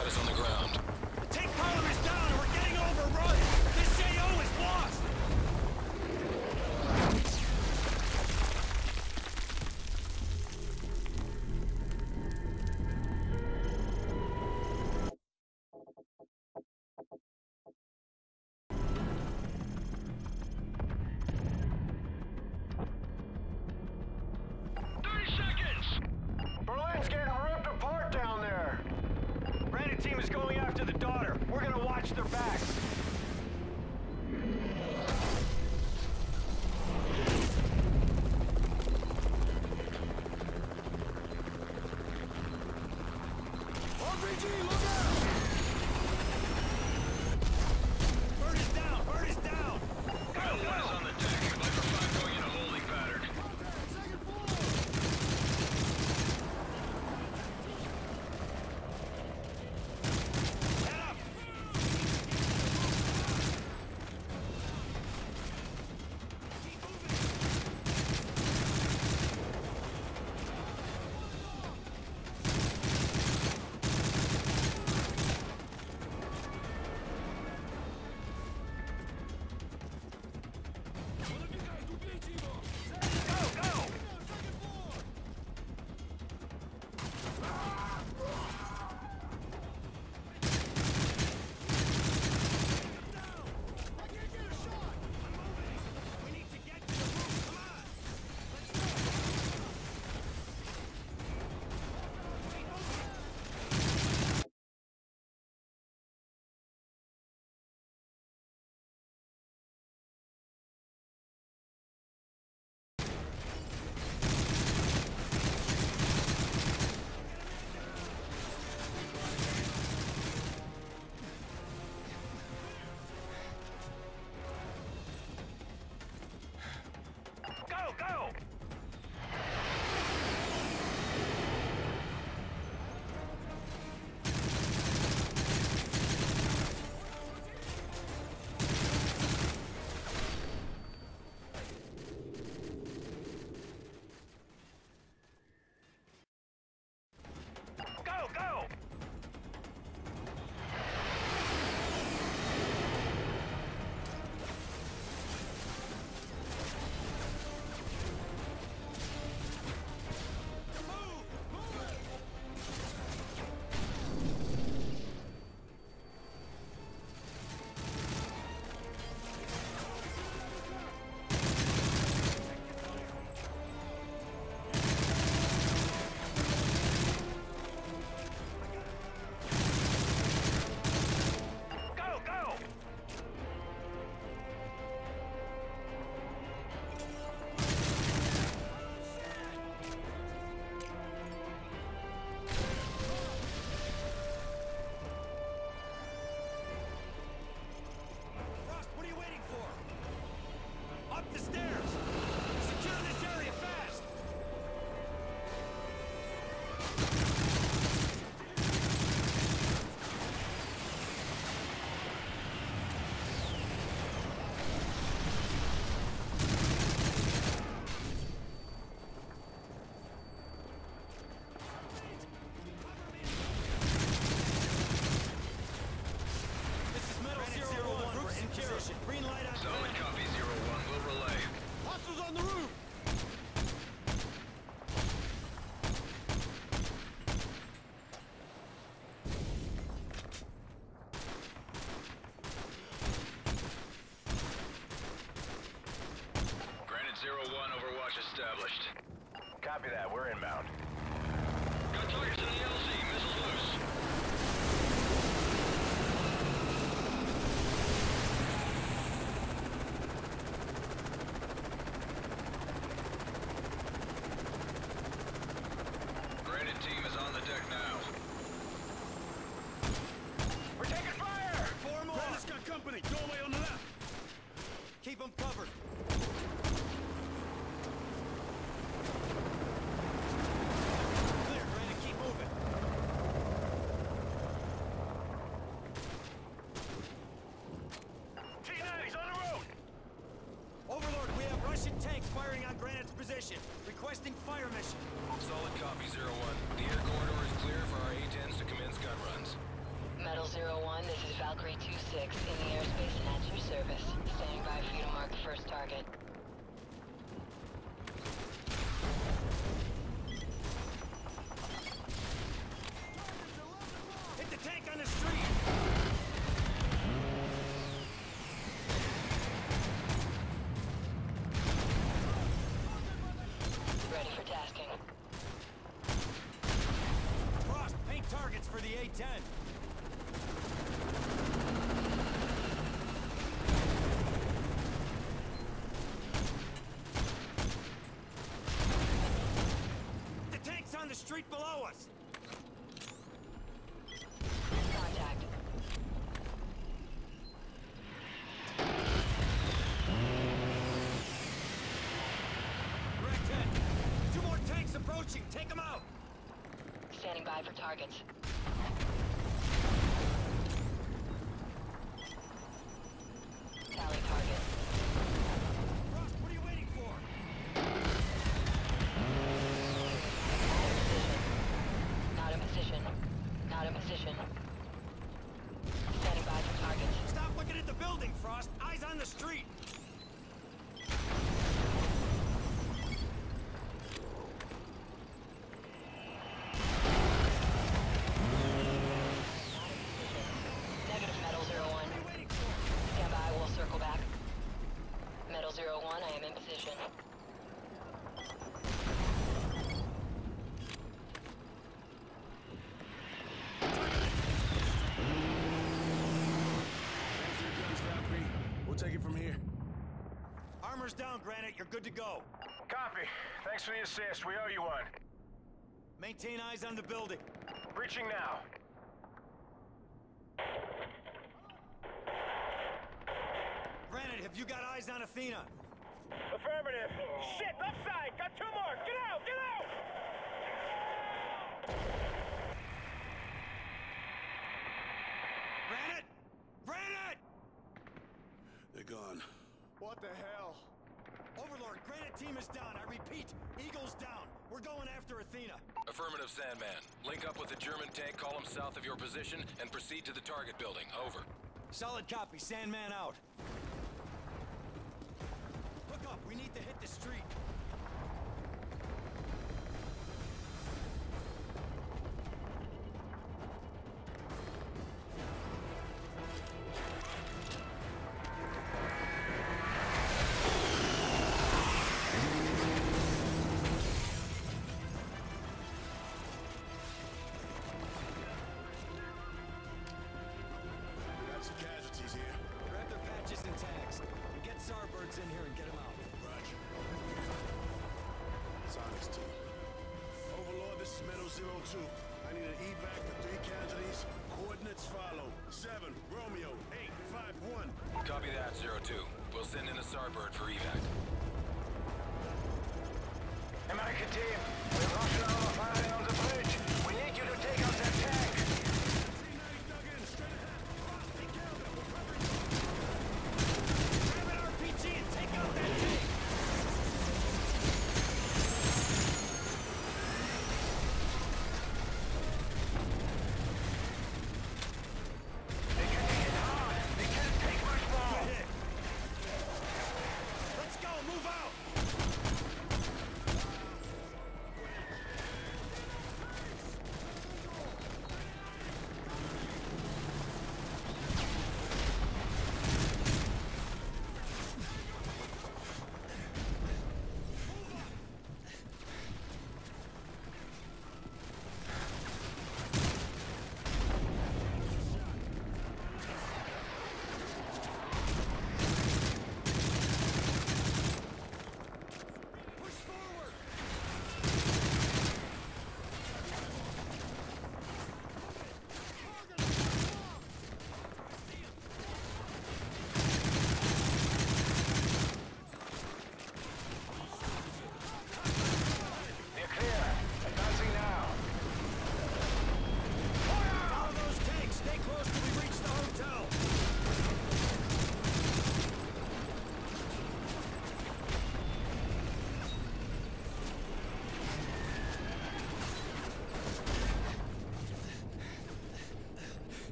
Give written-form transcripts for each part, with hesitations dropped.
status on the ground. The tank column is down and we're getting overrun! This JO is lost! Berlin's getting ripped apart down there. Brandon team is going after the daughter. We're gonna watch their backs. RPG, look out! Bird is down! Bird is down! Go, One is on the deck. Viper 5 going into holding pattern. Second floor! Head up! Keep moving! Go, go! We need to get to the roof, come on! Let's go! Keep moving! Go, go! Go, go! Move! Move! Go, go! Frost, what are you waiting for? Up the stairs! Secure this area fast! This is Metal Zero One. We're in position. Green light on. Solid copy 0-1. We'll relay. Hostiles on the roof! Granite 0-1. Overwatch established. Copy that, we're inbound. Got targets in the LZ. Missiles loose. Granite team is on the deck now. We're taking fire! Four more! Brandon's got company! Doorway on the left! Keep them covered! Clear, Brandon, keep moving! T-9, he's on the road! Overlord, we have Russian tanks firing on Granite's position. Requesting fire mission. Solid copy 0-1. The air corridor is clear for our A-10s to commence gun runs. Metal Zero 1, this is Valkyrie 2-6 in the airspace and at your service. Standing by for you to mark the first target. Hit the tank on the street! Ready for tasking. Frost, paint targets for the A-10. The tank's on the street below us! Contact. Red 10, 2 more tanks approaching, take them out! Standing by for targets. Tally target. Frost, what are you waiting for? Not in position. Not in position. Standing by for targets. Stop looking at the building, Frost! Eyes on the street! Negative Metal Zero 1. What are you waiting for? Stand by, we'll circle back. Metal Zero 1, I am in position. We'll take it from here. Armor's down, Granite. You're good to go. Copy. Thanks for the assist. We owe you one. Maintain eyes on the building. Breaching now. Granite, have you got eyes on Athena? Affirmative. Shit, left side. Got 2 more. Get out, get out! Granite! Granite! They're gone. What the hell? Overlord, Granite team is down. I repeat, Eagle's down. We're going after Athena. Affirmative, Sandman. Link up with the German tank column south of your position and proceed to the target building. Over. Solid copy. Sandman out. Look up. We need to hit the street. Got some casualties here. Grab their patches and tags. And get Starbirds in here and get them out. Roger. Sonic's team. Overlord, this is Metal Zero 2. I need an evac for 3 casualties. Coordinates follow. 7, Romeo, 8, 5, 1. Copy that, 02. We'll send in a Starbird for evac. American team, we're rushing out of firing on the bridge. We need you to take out that tank. Grab an RPG and take out that tank! They can hit hard. They can't take much more. Good hit. Let's go! Move out!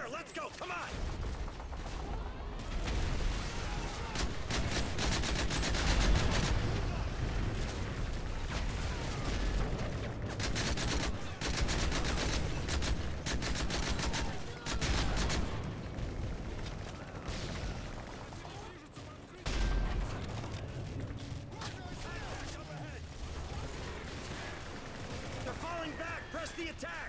there! Let's go! Come on! They're falling back! Press the attack!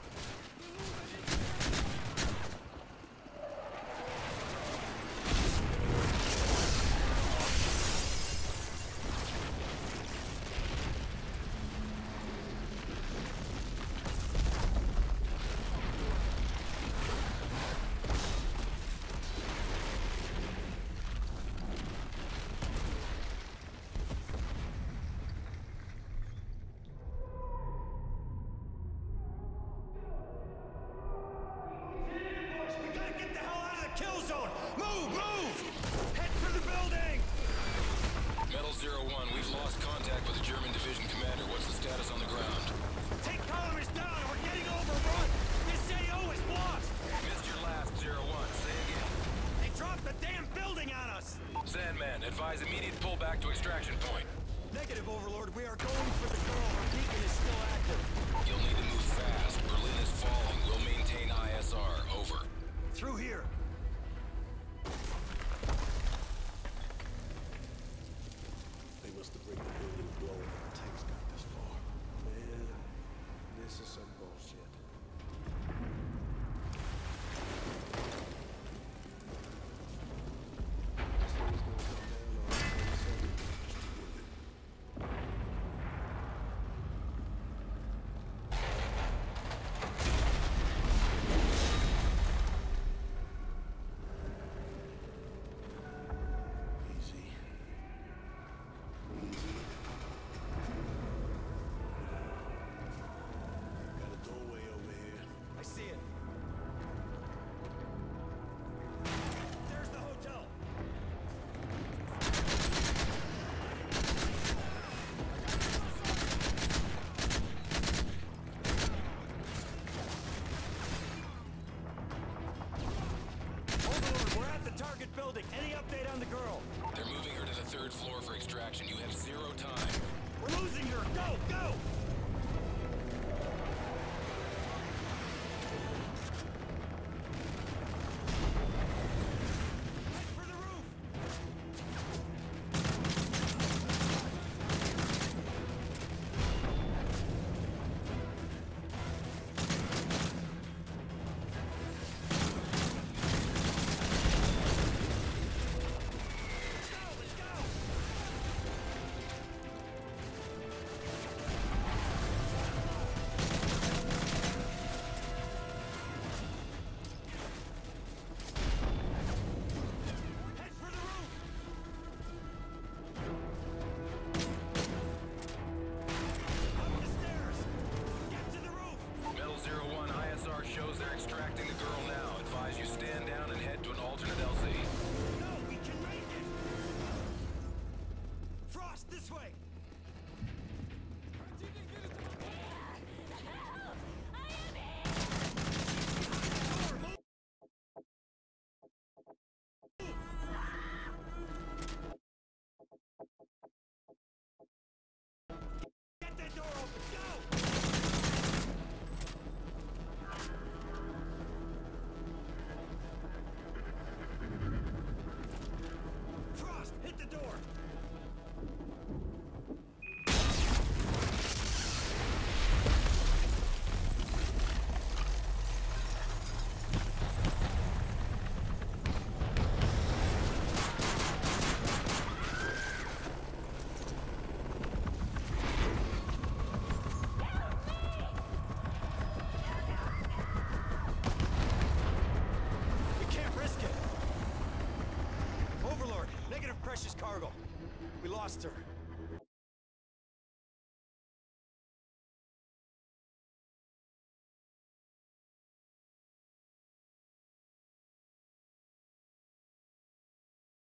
We gotta get the hell out of the kill zone! Move! Move! Head for the building! Metal 01, we've lost contact with the German division commander. What's the status on the ground? Take columners down! We're getting overrun! This AO is lost! Missed your last, 01. Say again. They dropped the damn building on us! Sandman, advise immediate pullback to extraction point. Negative, Overlord. We are going for the girl. Her beacon is still active. You'll need to move fast. Berlin is falling. We'll maintain ISR. Over. Through here. They must have break the building blow when the tanks got this far. Man, this is some bullshit. This thing is gonna come down on 27. Just with it. Easy. Easy. Got a doorway over here. I see it. There's the hotel. Overlord, we're at the target building. Any update on the girl? They're moving her to the 3rd floor for extraction. You have 0 time. We're losing her. Go, go! Head for the roof! Let's go! Head for the roof! Up the stairs! Get to the roof! Metal 01, ISR shows they're extracting the girl now. Advise you stand down and head to an alternate LZ. No, we can make it! Frost, this way! Get that door open! Go! Frost, hit the door! We can't risk it! Overlord, negative precious cargo. We lost her.